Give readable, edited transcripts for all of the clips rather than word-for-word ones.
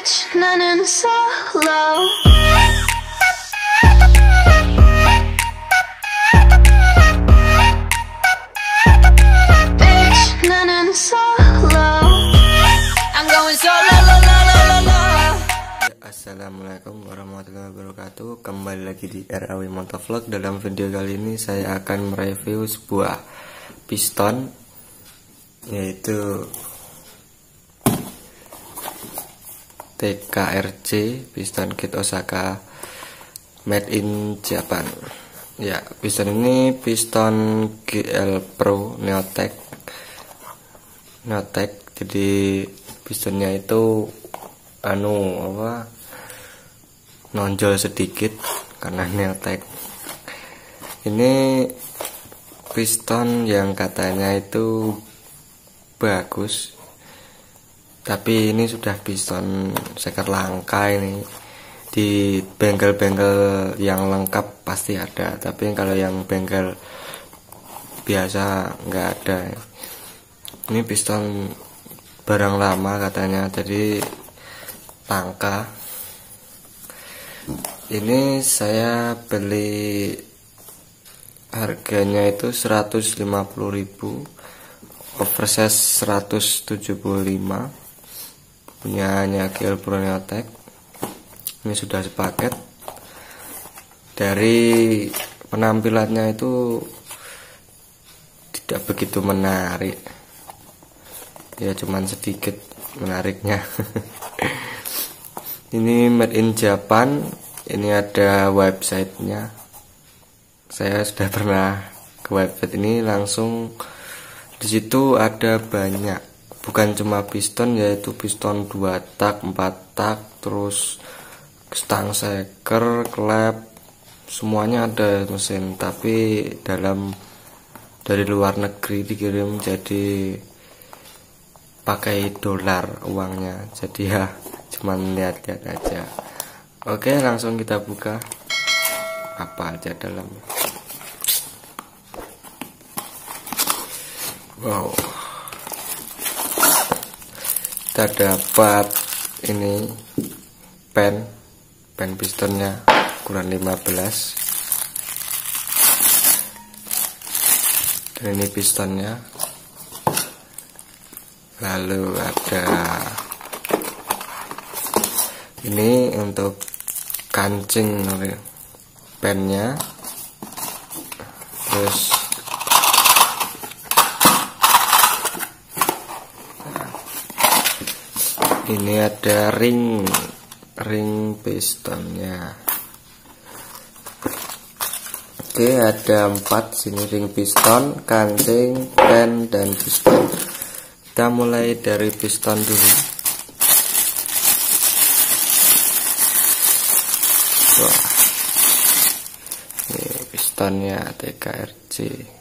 Bitch, nanin solo. Bitch, nanin solo. I'm going solo, lo, lo, lo, lo, lo. Assalamualaikum warahmatullahi wabarakatuh. Kembali lagi di RAW Motovlog. Dalam video kali ini saya akan mereview sebuah piston, yaitu TKRC piston kit Osaka made in Japan. Ya, piston ini piston GL Pro Neotech. Jadi pistonnya itu nonjol sedikit karena Neotech. Ini piston yang katanya itu bagus, tapi ini sudah piston second langka. Ini di bengkel-bengkel yang lengkap pasti ada, tapi kalau yang bengkel biasa nggak ada. Ini piston barang lama katanya, jadi langka. Ini saya beli harganya itu 150.000, oversize 175, punyanya GL Pro Neotech. Ini sudah sepaket. Dari penampilannya itu tidak begitu menarik, ya cuman sedikit menariknya. Ini made in Japan. Ini ada websitenya. Saya sudah pernah ke website ini langsung. Di situ ada banyak, bukan cuma piston, yaitu piston 2 tak, 4 tak, terus stang seker, klep, semuanya ada mesin. Tapi dari luar negeri dikirim, jadi pakai dolar uangnya. Jadi ya cuman lihat-lihat aja. Oke, langsung kita buka apa aja dalamnya. Wow, kita dapat ini pen pistonnya ukuran 15, dan ini pistonnya. Lalu ada ini untuk kancing pennya. Terus ini ada ring pistonnya. Oke, ada 4 sini ring piston, kancing, pen, dan piston. Kita mulai dari piston dulu. Wah, ini pistonnya TKRC.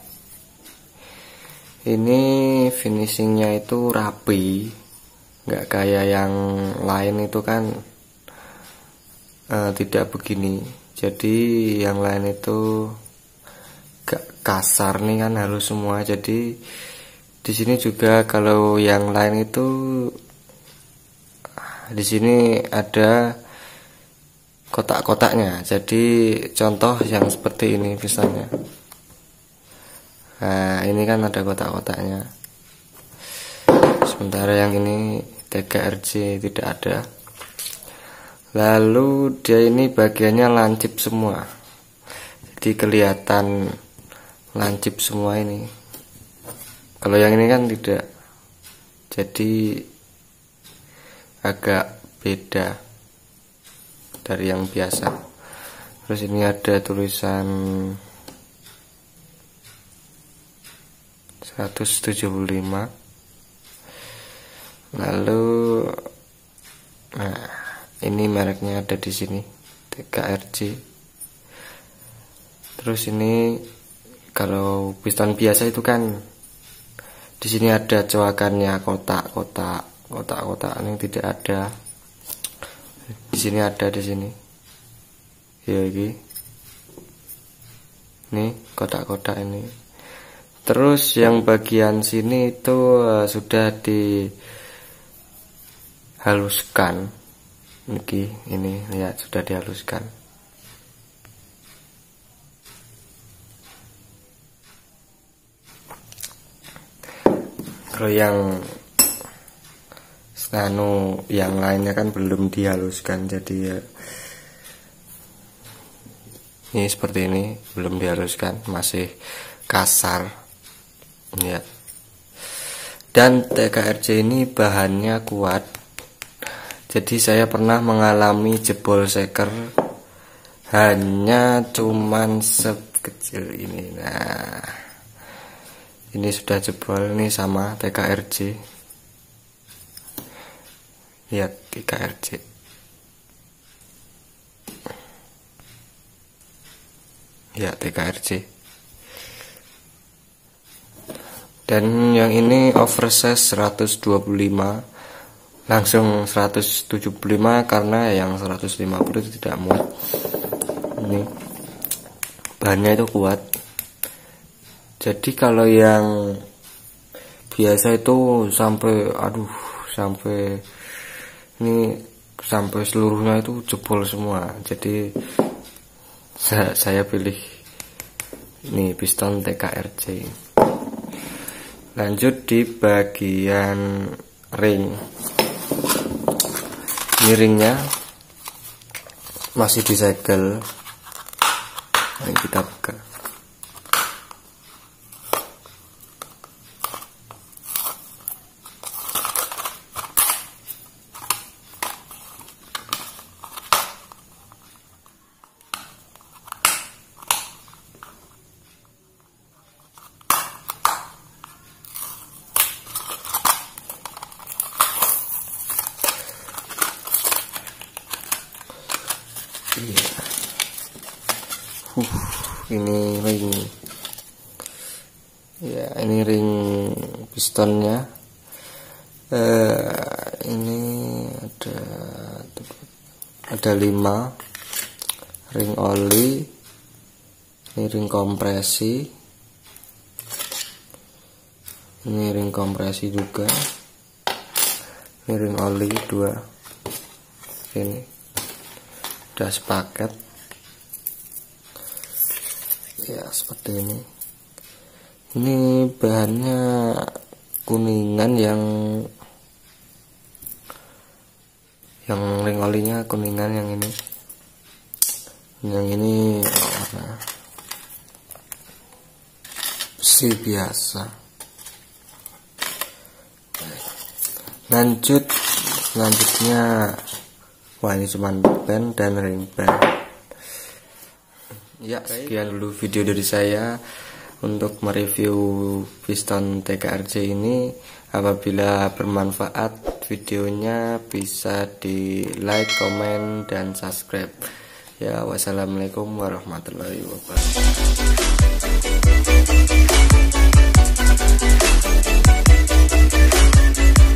Ini finishingnya itu rapi, nggak kayak yang lain itu kan tidak begini. Jadi yang lain itu gak kasar, nih kan halus semua. Jadi di sini juga kalau yang lain itu di sini ada kotak-kotaknya. Jadi contoh yang seperti ini pistonnya. Nah, ini kan ada kotak-kotaknya. Sementara yang ini TKRC tidak ada. Lalu dia ini bagiannya lancip semua, jadi kelihatan lancip semua ini. Kalau yang ini kan tidak, jadi agak beda dari yang biasa. Terus ini ada tulisan 175. Lalu ini mereknya ada di sini, TKRC. Terus ini kalau piston biasa itu kan di sini ada coakannya, kotak-kotak yang tidak ada. Di sini ada, di sini. Ya, ini kotak-kotak ini. Terus yang bagian sini itu sudah dihaluskan ini lihat sudah dihaluskan. Kalau yang yang lainnya kan belum dihaluskan, jadi ya ini seperti ini, belum dihaluskan, masih kasar ya. Dan TKRC ini bahannya kuat, jadi saya pernah mengalami jebol seker hanya cuman sekecil ini. Nah, ini sudah jebol nih sama TKRC. Lihat TKRC. Ya, TKRC. Dan yang ini oversize 125, langsung 175 karena yang 150 itu tidak muat. Ini bahannya itu kuat. Jadi kalau yang biasa itu sampai sampai seluruhnya itu jebol semua. Jadi saya pilih ini piston TKRC. Lanjut di bagian ring. Ini ringnya masih disegel. Nah, kita buka. Ini ring ya, ini ring pistonnya. Ini ada 5 ring oli, ini ring kompresi, ini ring kompresi juga, ini ring oli 2. Ini udah sepaket ya, seperti ini. Ini bahannya kuningan, yang ring olinya kuningan, yang ini warna besi biasa. Selanjutnya wah, ini cuman pen dan ring pen. Ya, sekian dulu video dari saya untuk mereview piston TKRC ini. Apabila bermanfaat videonya, bisa di like, komen, dan subscribe. Ya, wassalamualaikum warahmatullahi wabarakatuh.